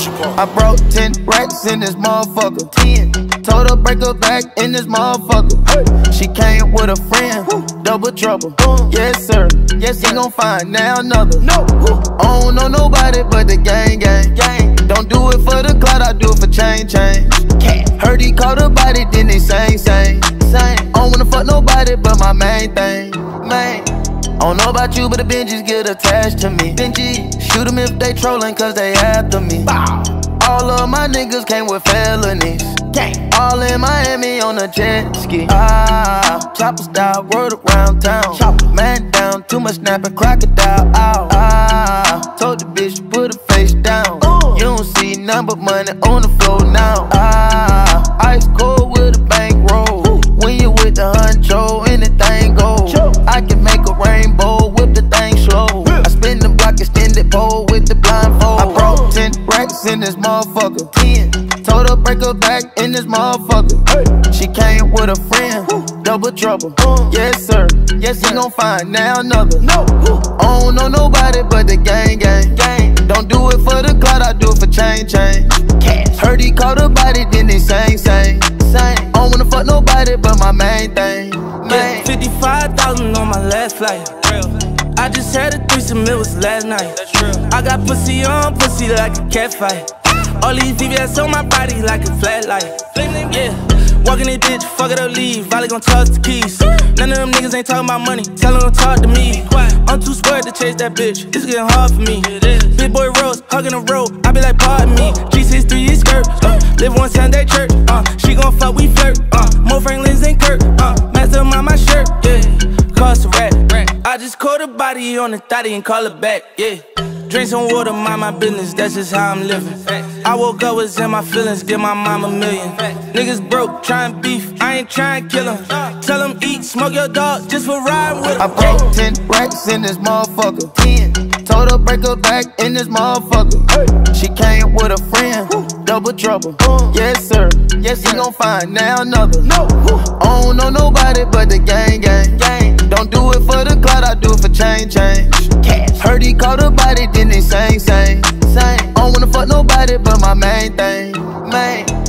I brought 10 racks in this motherfucker. 10. Told her break her back in this motherfucker. She came with a friend, double trouble. Yes sir, yes he gon' find now another. No, I don't know nobody but the gang. Don't do it for the clout, I do it for change. Heard he caught a body, then he sang. I don't wanna fuck nobody but my main thing. I don't know about you, but the Benjis get attached to me. Shoot them if they trolling, cause they after me. All of my niggas came with felonies. All in Miami on a jet ski. Chopper style, word around town. Man down, too much snapping, crocodile. Told the bitch to put her face down. You don't see none but money on the floor now. Ice cold with a bankroll. When you with the honcho, anything goes. I can make a rainbow, whip the thing slow. I spin the block, extended pole with the blindfold. I brought 10 racks in this motherfucker. 10. Told her break her back in this motherfucker. She came with a friend, double trouble. Yes sir, yes he gon' find now another. No, I don't know nobody but the gang. Don't do it for the clout, I do it for change. Heard he caught a body, then he sang. I don't wanna fuck nobody but my main thing. 55,000 on my last flight. I just had a threesome, it was last night. I got pussy on pussy like a cat fight. All these VVS on my body like a flat light. Yeah, walking this bitch, fuck it up, leave. Valley gon' toss the keys. None of them niggas ain't talking about money, tell them to talk to me. I'm too scared to chase that bitch, it's getting hard for me. Big boy Rose, hugging the road, I be like, pardon me. G63 skirt, live one Sunday church. She gon' fuck, we flirt. More Franklin's and Kirk. Master on my shirt, yeah. Cost a rat. I just caught a body on the thotty and call it back, yeah. Drink some water, mind my business, that's just how I'm living. I woke up, was in my feelings, give my mom $1 million. Niggas broke, tryin' beef, I ain't tryin' kill him. Tell him eat, smoke your dog, just for riding with him. I brought 10 racks in this motherfucker. 10. Told her break her back in this motherfucker. She came with a friend, double trouble. Yes sir, yes he gon' find now another. No, I don't know nobody but the gang. Don't do it for the clout, I do it for change. Heard he caught a body, then he sang. I don't wanna fuck nobody but my main thing.